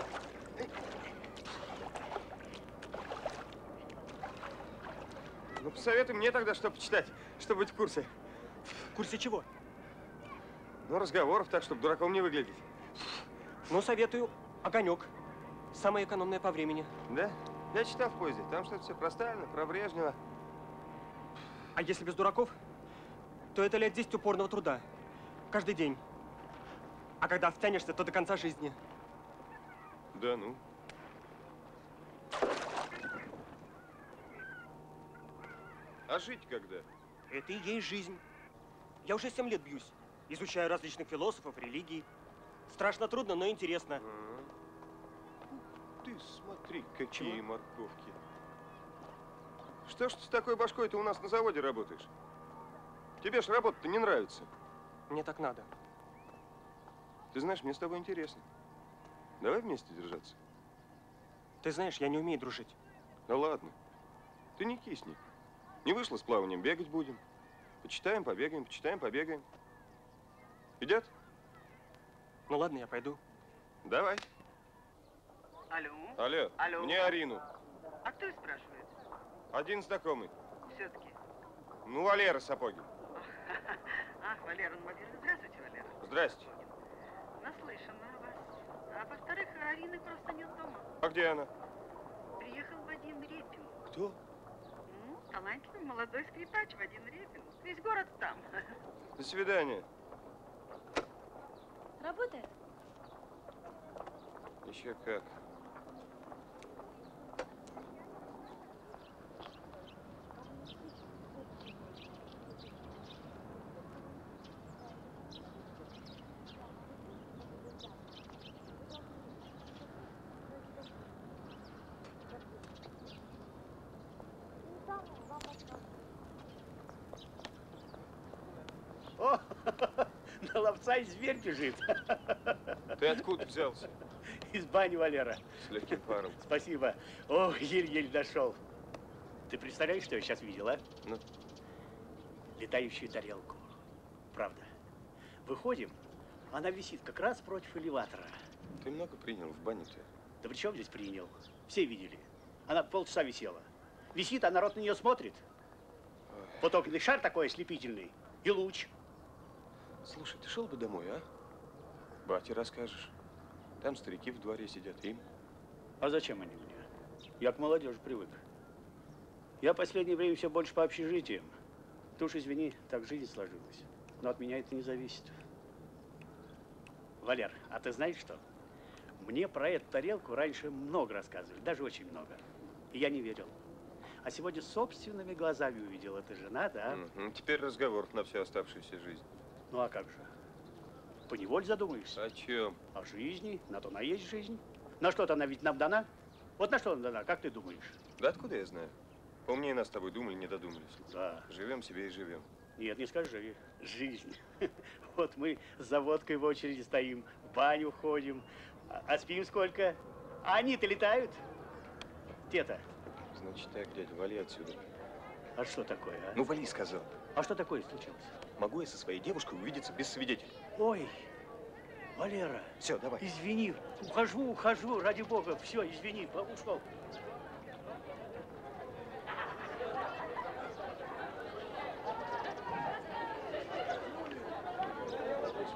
Ну, посоветуй мне тогда, что почитать, чтобы быть в курсе.
В курсе чего?
Ну, разговоров так, чтобы дураком не выглядеть.
Ну, советую «Огонек». Самое экономное по времени.
Да? Я читал в поезде. Там что-то все про Сталина, про Брежнева.
А если без дураков, то это лет десять упорного труда. Каждый день. А когда втянешься, то до конца жизни.
Да ну. А жить когда?
Это и есть жизнь. Я уже семь лет бьюсь. Изучаю различных философов, религий. Страшно трудно, но интересно.
А-а-а. Ты смотри, какие Чего? морковки. Что ж ты с такой башкой ты у нас на заводе работаешь? Тебе ж работа-то не нравится.
Мне так надо.
Ты знаешь, мне с тобой интересно. Давай вместе держаться.
Ты знаешь, я не умею дружить.
Да ладно. Ты не кисни. Не вышло с плаванием, бегать будем. Почитаем, побегаем, почитаем, побегаем. Идет?
Ну ладно, я пойду.
Давай.
Алло?
Алло.
Алло.
Мне Арину.
А кто спрашивает?
Один знакомый.
Все-таки.
Ну, Валера Сапогин.
Ах, Валера, ну, во-первых, здравствуйте, Валера.
Здрасте.
Наслышана о вас. А во-вторых, Арины просто нет дома.
А где она?
Приехал Вадим Репин.
Кто?
Ну, талантливый молодой скрипач Вадим Репин. Весь город там.
До свидания.
Работает?
Еще как.
О, на ловца и зверь бежит.
Ты откуда взялся?
Из бани, Валера.
С легким паром.
Спасибо. О, еле-еле дошел. Ты представляешь, что я сейчас видел, а?
Ну?
Летающую тарелку. Правда. Выходим, она висит как раз против элеватора.
Ты много принял в бане-то?
Да при чем здесь принял? Все видели. Она полчаса висела. Висит, а народ на нее смотрит.
Ой.
Вот огненный шар такой ослепительный. И луч.
Слушай, ты шел бы домой, а? Бате расскажешь. Там старики в дворе сидят, им.
А зачем они мне? Я к молодежи привык. Я в последнее время все больше по общежитиям. Ты уж извини, так жизнь сложилась. Но от меня это не зависит. Валер, а ты знаешь что? Мне про эту тарелку раньше много рассказывали, даже очень много. И я не верил. А сегодня собственными глазами увидел. Это жена, да?
Угу. Теперь разговор на всю оставшуюся жизнь.
Ну а как же? Поневоле задумаешься.
О чем?
О жизни. На то она есть жизнь. На что-то она ведь нам дана. Вот на что она дана, как ты думаешь?
Да откуда я знаю? Умнее нас с тобой думали, не додумались.
Да.
Живем себе и живем.
Нет, не скажи. Жизнь. Вот мы за водкой в очереди стоим, в баню ходим. А, а спим сколько? А они-то летают? Те-то.
Значит так, дядя, вали отсюда.
А что такое, а?
Ну, вали, сказал.
А что такое случилось?
Могу я со своей девушкой увидеться без свидетелей?
Ой, Валера.
Все, давай.
Извини. Ухожу, ухожу, ради бога. Все, извини, ушел.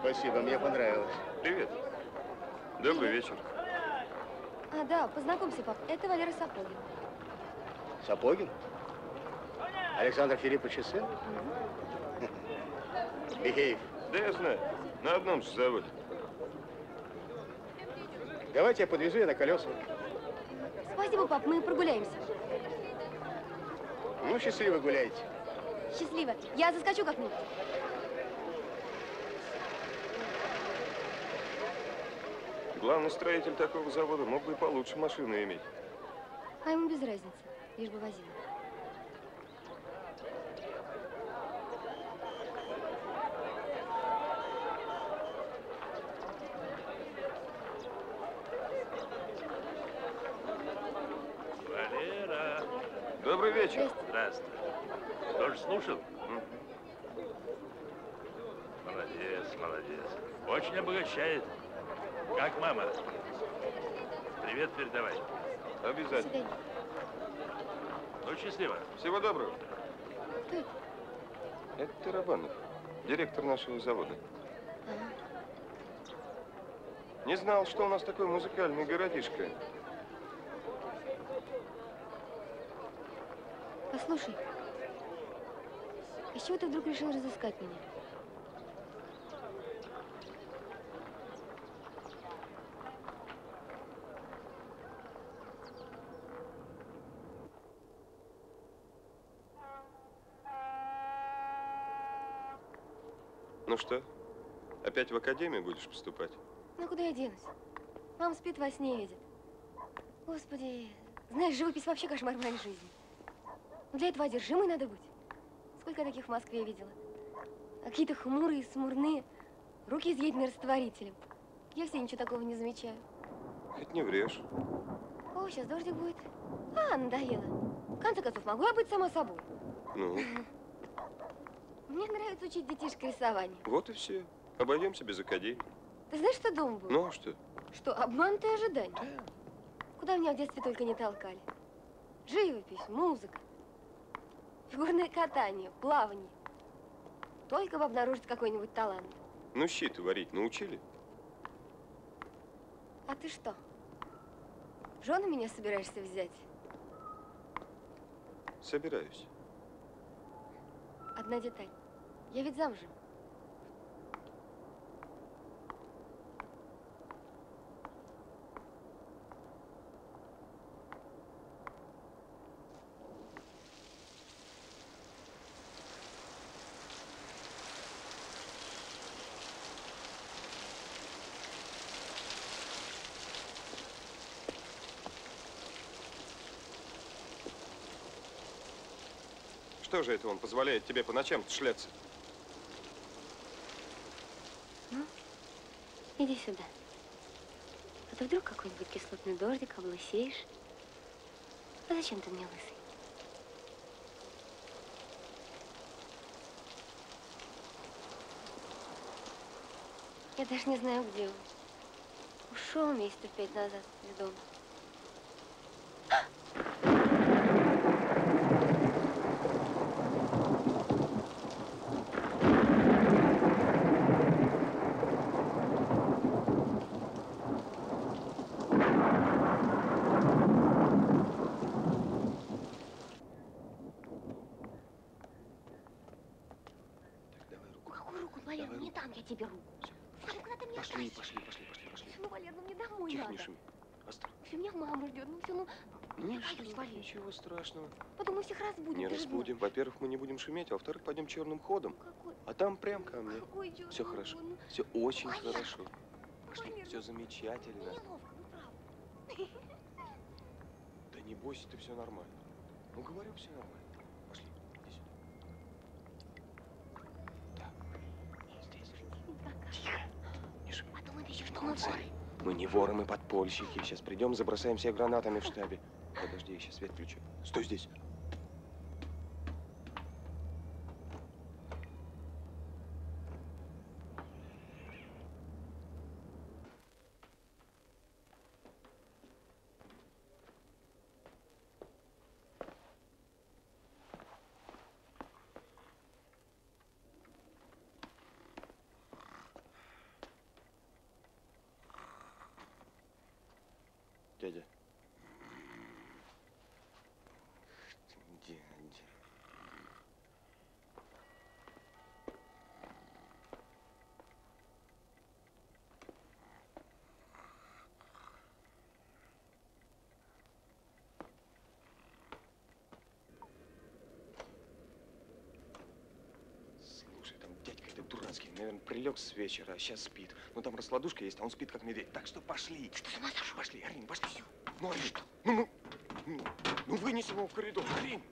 Спасибо, мне понравилось.
Привет. Добрый вечер.
А, да, познакомься, пап. Это Валера Сапогин.
Сапогин? Александр Филиппович и сын? Михеев.
Да я знаю. На одном же заводе.
Давайте я подвезу ее на колесах.
Спасибо, пап, мы прогуляемся.
Ну, счастливо гуляйте.
Счастливо. Я заскочу как-нибудь.
Главный строитель такого завода мог бы и получше машину иметь.
А ему без разницы, лишь бы возил.
Валера.
Добрый вечер.
Здравствуй. Тоже слушал? Молодец, молодец. Очень обогащает. Как мама? Привет передавай.
Обязательно.
Ну, счастливо.
Всего доброго. Это Тарабанов, директор нашего завода. Не знал, что у нас такой музыкальный городишко.
Послушай, а с чего ты вдруг решил разыскать меня?
Ну что, опять в академию будешь поступать?
Ну, куда я денусь? Мама спит, во сне видит. Господи, знаешь, живопись вообще кошмар моей жизни. Но для этого одержимой надо быть. Сколько таких в Москве видела? Какие-то хмурые, смурные, руки изъедены растворителем. Я все ничего такого не замечаю.
Хоть не врешь.
О, сейчас дождик будет. А, надоело. В конце концов, могу я быть сама собой?
Ну,
Мне нравится учить детишек рисованию.
вот и все. Обойдемся без академии.
Ты знаешь, что дома было?
Ну, а что?
Что, обманутые ожидания? Да. Куда меня в детстве только не толкали. Живопись, музыка, фигурное катание, плавание. Только бы обнаружить какой-нибудь талант.
Ну, щи-то варить научили?
А ты что, в жены меня собираешься взять?
Собираюсь.
Одна деталь. Я ведь замужем.
Что же это он позволяет тебе по ночам шляться?
Ну, иди сюда. А то вдруг какой-нибудь кислотный дождик, облысеешь. А зачем ты мне лысый? Я даже не знаю, где он. Ушел месяцев пять назад из дома. Я тебе руку. Валя, куда ты меня
Пошли,
тащишь?
пошли, пошли, пошли, пошли.
Ну, Валер, ну мне домой
Тихо,
надо.
не шуми. Осторожно.
Все, меня мама ждет. Ну все, ну.
Не
Боюсь,
что,
Валер.
ничего страшного.
Потом мы всех разбудим.
Не
ты же
разбудим. Во-первых, мы не будем шуметь, а во-вторых, пойдем черным ходом.
Какой?
А там прям ко мне.
Какой черный
Все
ход?
хорошо.
Ну,
Все очень
Валер.
хорошо. Пошли.
Валер,
Все
ну,
замечательно.
Мне неловко, ну правда.
Да не бойся, ты все нормально. Ну говорю, все нормально. Пошли, иди сюда. Да. Здесь. Тихо. Не шуми.
А то мы еще что мы воры.
Мы не воры, мы подпольщики. Сейчас придем, забросаем всех гранатами в штабе. Подожди, я сейчас свет включу. Стой здесь. дурацкий. Наверное, прилег с вечера, а сейчас спит. Ну, там раскладушка есть, а он спит как медведь. Так что пошли. Что с ума сошел? Пошли, Арин, пошли. Ну, Арин, что? Ну, ну, ну, ну, вынесем его в коридор. Арин!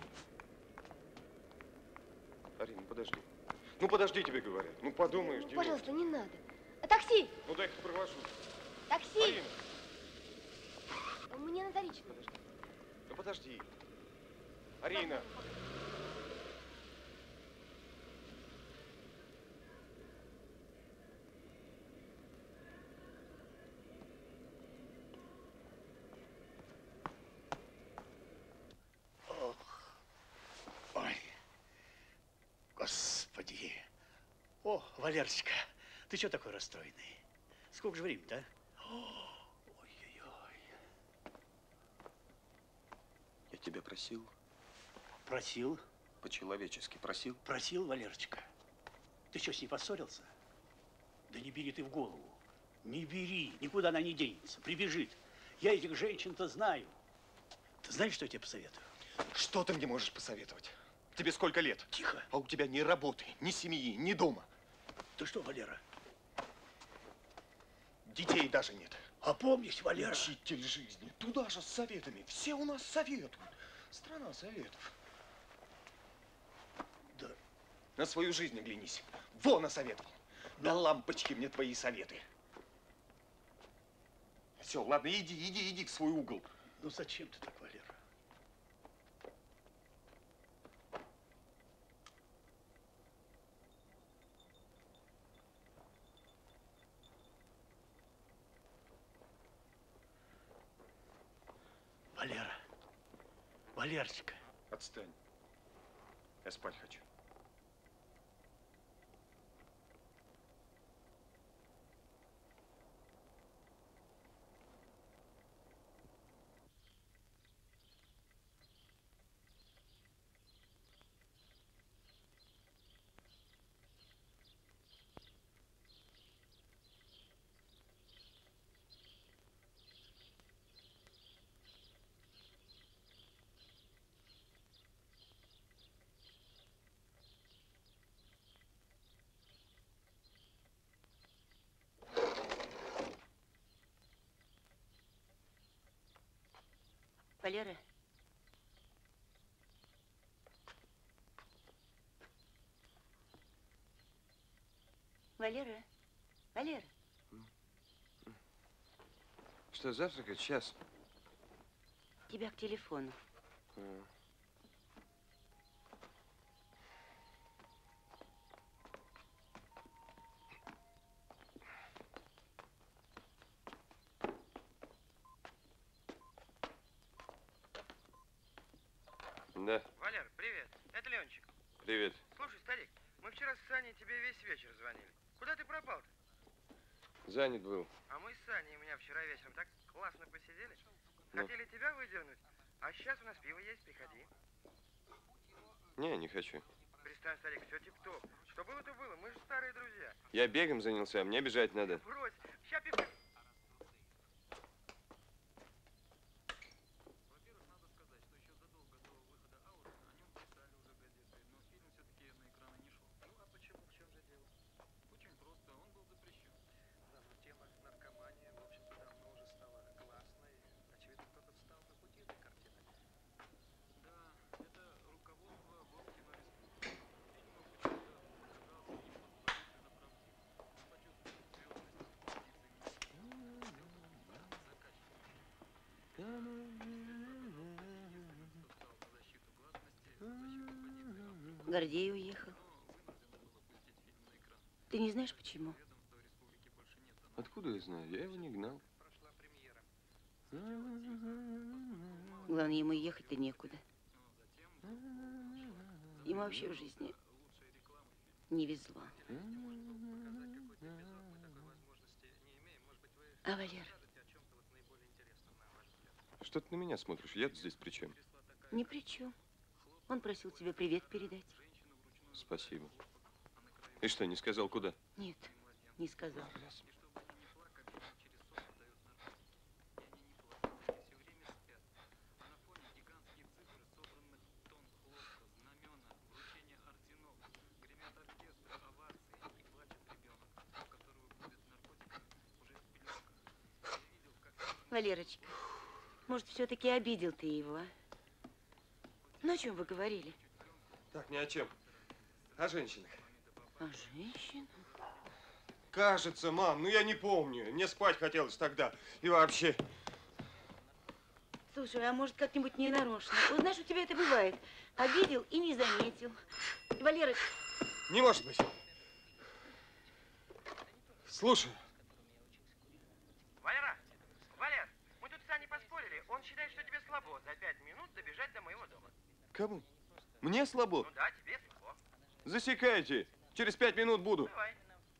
Арин, ну, подожди. Ну, подожди, тебе говорят. Ну, подумаешь,
Ну, пожалуйста, не надо. А такси!
Ну, дай-ка провожу.
Такси!
Арина!
Мне надо лично.
Подожди. Ну, подожди. Арина!
Ой, господи. О, Валерочка, ты что такой расстроенный? Сколько же времени-то, а? Ой-ой-ой.
Я тебя просил.
Просил?
По-человечески просил.
Просил, Валерочка. Ты что, с ней поссорился? Да не бери ты в голову. Не бери, никуда она не денется, прибежит. Я этих женщин-то знаю. Ты знаешь, что я тебе посоветую?
Что ты мне можешь посоветовать? Тебе сколько лет?
Тихо.
А у тебя ни работы, ни семьи, ни дома.
Ты что, Валера?
Детей даже нет.
Опомнись, Валера.
Учитель жизни. Туда же с советами. Все у нас советуют. Страна советов.
Да.
На свою жизнь оглянись. Вон насоветовал. На лампочки мне твои советы. Все, ладно, иди, иди, иди в свой угол.
Ну зачем ты так, Валера? Валера, Валерочка.
Отстань. Я спать хочу.
Валера. Валера. Валера.
Что, завтракать? Сейчас.
Тебя к телефону.
А. Да.
Валер, привет. Это Ленчик.
Привет.
Слушай, старик, мы вчера с Саней тебе весь вечер звонили. Куда ты пропал-то?
Занят был.
А мы с Саней у меня вчера вечером так классно посидели.
Ну.
Хотели тебя выдернуть, а сейчас у нас пиво есть, приходи.
Не, не хочу.
Перестань, старик, все тип-топ. Что было, то было, мы же старые друзья.
Я бегом занялся, а мне бежать надо.
Брось, ща пивка...
Гордей уехал. Ты не знаешь, почему?
Откуда я знаю? Я его не гнал.
Главное, ему ехать-то некуда. Ему вообще в жизни не везло. А Валер?
Что ты на меня смотришь? Я здесь при чем?
Ни при чем. Он просил тебе привет передать.
Спасибо. И что, не сказал, куда?
Нет, не сказал. Валерочка, может, все-таки обидел ты его, а? Ну, о чем вы говорили?
Так, ни о чем. О женщинах.
О женщинах?
Кажется, мам, ну я не помню. Мне спать хотелось тогда. И вообще.
Слушай, а может, как-нибудь ненарочно? Вот знаешь, у тебя это бывает. Обидел и не заметил. Валера...
Не может быть. Слушай.
Валера, Валер, мы тут с Саней поспорили. Он считает, что тебе слабо за пять минут добежать до моего дома.
Кому? Мне слабо?
Ну да, тебе слабо.
Засекайте. Через пять минут буду.
Давай.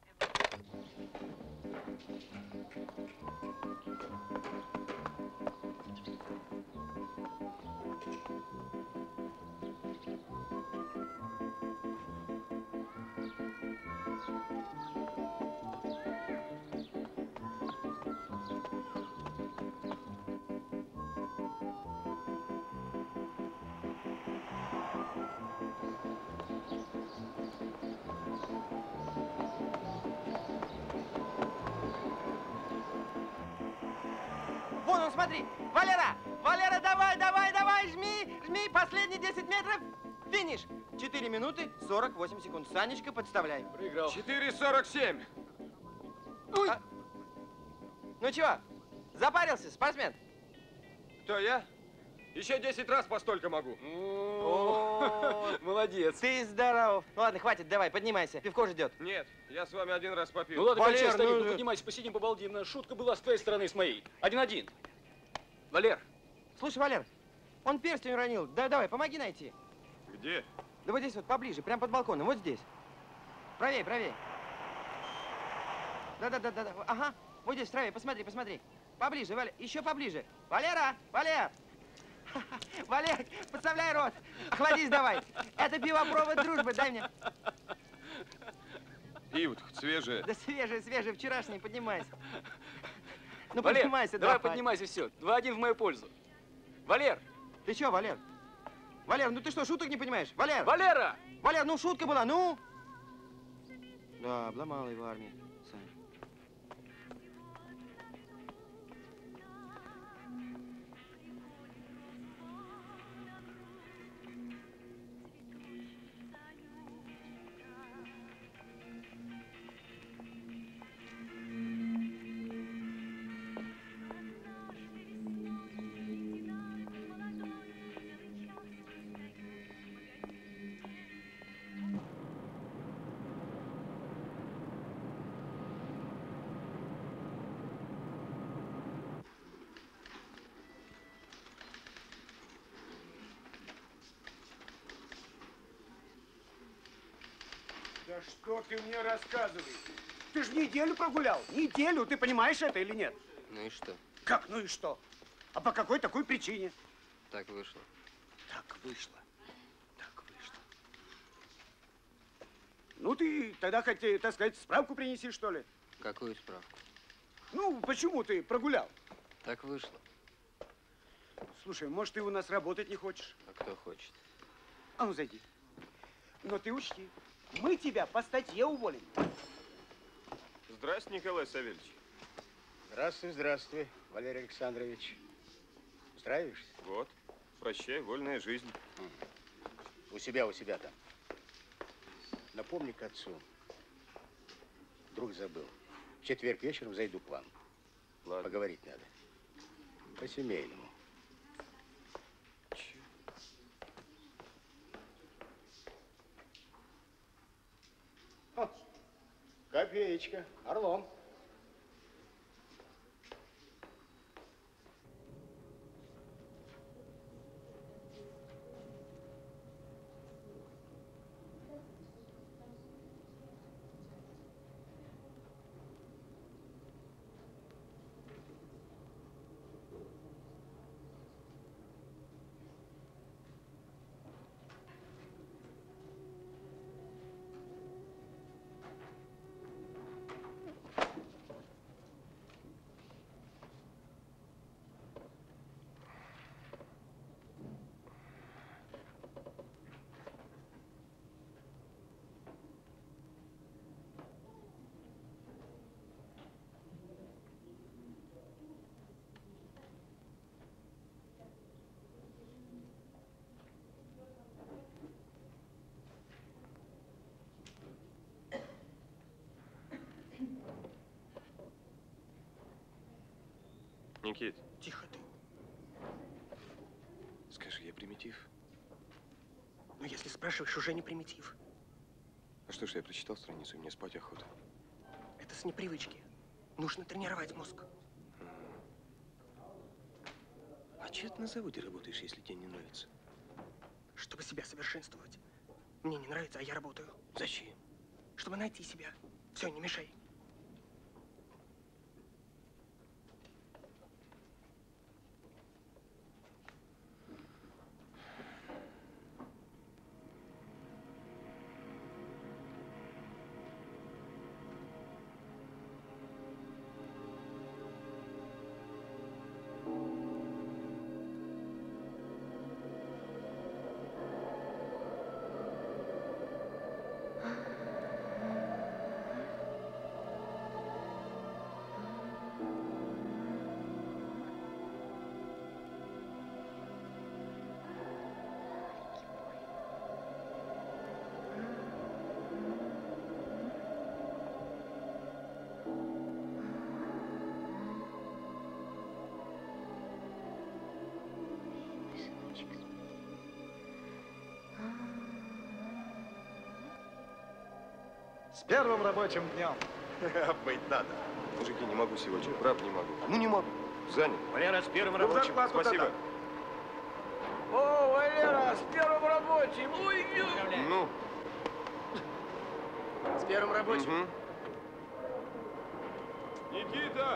Вон он, смотри! Валера! Валера, давай, давай, давай! Жми! Жми! Последние десять метров! Финиш! четыре минуты сорок восемь секунд. Санечка, подставляй.
Проиграл. четыре сорок семь.
Уй! А... Ну чего? Запарился, спортсмен?
Кто, я? Еще десять раз по столько могу.
Молодец.
Ты здоров. Ну ладно, хватит, давай, поднимайся. Пивко ждет.
Нет, я с вами один раз попил.
Ну ладно,
Валер,
кончай, старик,
ну,
ну, поднимайся, посидим, побалдим. Шутка была с твоей стороны, с моей. Один-один. Валер.
Слушай, Валер, он перстень уронил. Да, давай, помоги найти.
Где?
Да вот здесь вот, поближе, прямо под балконом, вот здесь. Правее, правее. Да-да-да-да, ага, вот здесь, правее, посмотри, посмотри. Поближе, Валя, еще поближе. Валера, Валер! Валер, подставляй рот. Охладись давай. Это пивопровод дружбы, дай мне.
Пиво свежее.
Да свежее, свежее, вчерашнее, поднимайся. Ну
Валер,
поднимайся,
давай.
давай.
Поднимайся, все. два-один в мою пользу. Валер!
Ты что, Валер? Валер, ну ты что, шуток не понимаешь? Валер!
Валера!
Валер, ну шутка была, ну! Да, обломал его армия. Сань.
Да что ты мне рассказываешь? Ты же неделю прогулял. Неделю. Ты понимаешь это или нет?
Ну и что?
Как ну и что? А по какой такой причине?
Так вышло.
Так вышло. Так вышло. Ну ты тогда хоть, так сказать, справку принеси, что ли?
Какую справку?
Ну, почему ты прогулял?
Так вышло.
Слушай, может, ты у нас работать не хочешь?
А кто хочет?
А ну, зайди. Но ты учти, мы тебя по статье уволим.
Здравствуй, Николай Савельевич.
Здравствуй, здравствуй, Валерий Александрович. Устраиваешься?
Вот. Прощай, вольная жизнь.
У себя, у себя там. Напомни к отцу. Вдруг забыл. В четверг вечером зайду к вам.
Ладно.
Поговорить надо. По-семейному. О, копеечка. Орлом.
Никит.
Тихо ты.
Скажи, я примитив?
Ну, если спрашиваешь, уже не примитив.
А что ж, я прочитал страницу, и мне спать охота.
Это с непривычки. Нужно тренировать мозг.
А че ты на заводе работаешь, если тебе не нравится?
Чтобы себя совершенствовать. Мне не нравится, а я работаю.
Зачем?
Чтобы найти себя. Все, не мешай.
С первым рабочим днем.
Быть надо. Мужики, не могу сегодня, правда не могу. Ну не могу. Занят.
Валера, с первым
Ну,
рабочим.
Спасибо.
О, Валера, с первым рабочим. Ой,
Ну.
С первым рабочим.
Угу. Никита!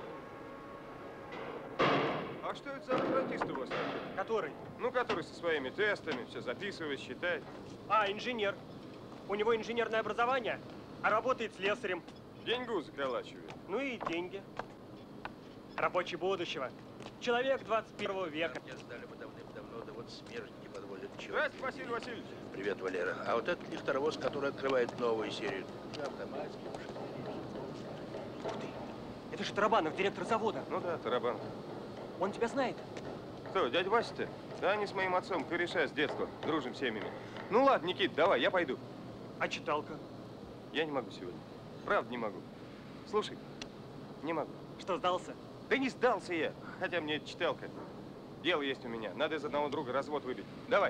А что это за аппаратист у вас такой?
Который?
Ну, который со своими тестами, все записывает, считает.
А, инженер. У него инженерное образование, а работает слесарем.
Деньгу заколачивает.
Ну и деньги. Рабочий будущего. Человек двадцать первого века.
Меня сдали бы давным-давно, да вот смерть не подводит человека.
Здравствуйте, Василий Васильевич.
Привет, Валера. А вот этот лифторовоз, который открывает новую серию. На автоматике.
Ух ты. Это же Тарабанов, директор завода.
Ну да, Тарабанов.
Он тебя знает?
Кто, дядя Вася-то? Да они с моим отцом кореша с детства. Дружим семьями. Ну ладно, Никит, давай, я пойду.
А читалка?
Я не могу сегодня. Правда не могу. Слушай, не могу.
Что, сдался?
Да не сдался я. Хотя мне это читалка. Дело есть у меня. Надо из одного друга развод выбить. Давай.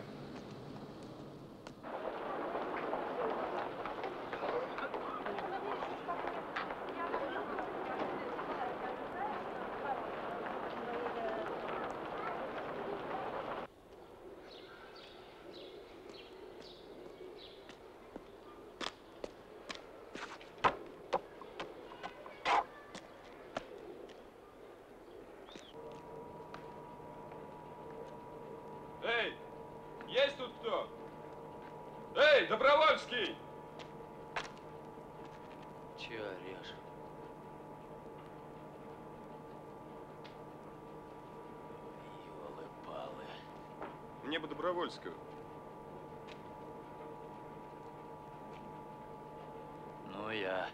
Эй, есть тут кто? Эй, Добровольский!
Че орешь? Ёлы-палы.
Мне бы Добровольского.
Ну, я.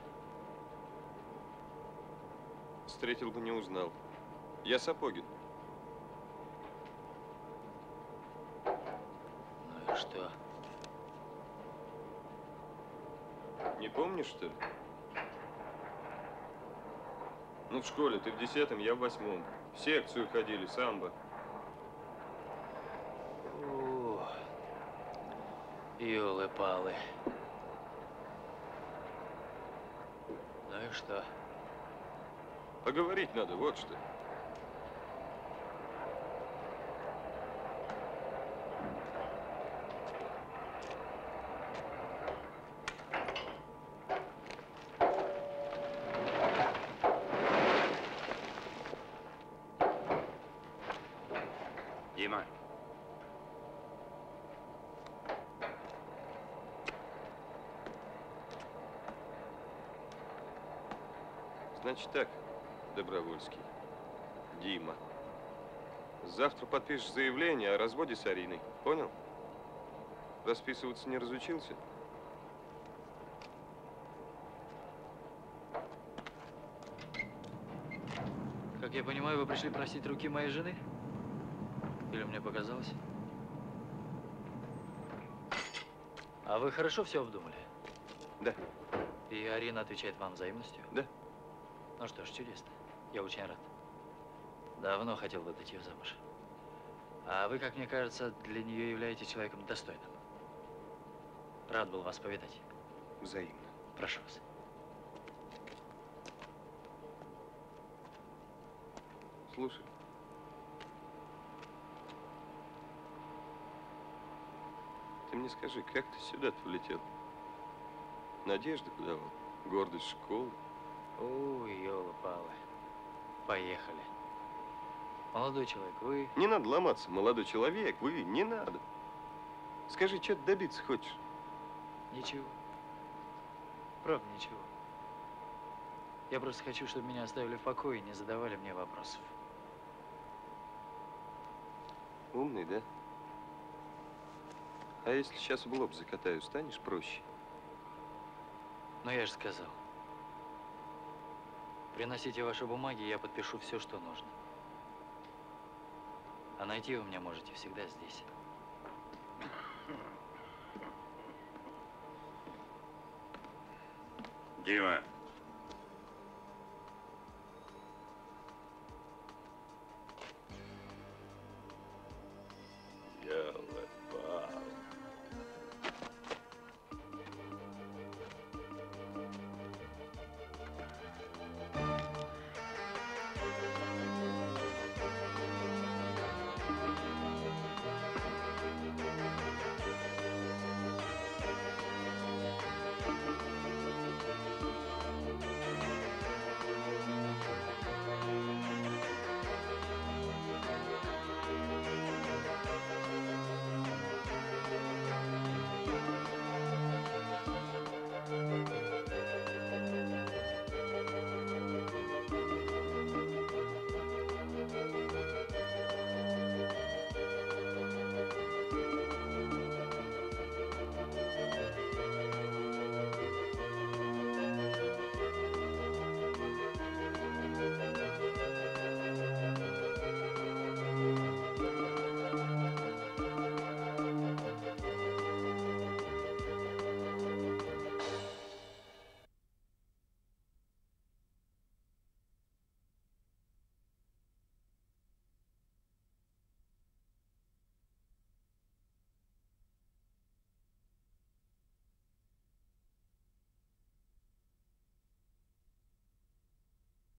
Встретил бы, не узнал. Я Сапогин.
Ну и что?
Не помнишь, что ли? Ну, в школе ты в десятом, я в восьмом. В секцию ходили, самбо.
Ёлы-палы. Ну и что?
Поговорить надо, вот что.
Дима.
Значит так, Добровольский. Дима. Завтра подпишешь заявление о разводе с Ариной. Понял? Расписываться не разучился?
Как я понимаю, вы пришли просить руки моей жены? Или мне показалось? А вы хорошо все обдумали?
Да.
И Арина отвечает вам взаимностью?
Да.
Ну что ж, чудесно. Я очень рад. Давно хотел выдать ее замуж. А вы, как мне кажется, для нее являетесь человеком достойным. Рад был вас повидать.
Взаимно.
Прошу вас.
Слушай. Ты мне скажи, как ты сюда-то влетел? Надежды подавал? Гордость школы?
Ой, ёлы-палы. Поехали. Молодой человек, вы...
Не надо ломаться, молодой человек, вы, не надо. Скажи, что ты добиться хочешь?
Ничего. Правда, ничего. Я просто хочу, чтобы меня оставили в покое и не задавали мне вопросов.
Умный, да? А если сейчас в лоб закатаю, станешь проще?
Но я же сказал. Приносите ваши бумаги, я подпишу все, что нужно. А найти вы меня можете всегда здесь.
Дима,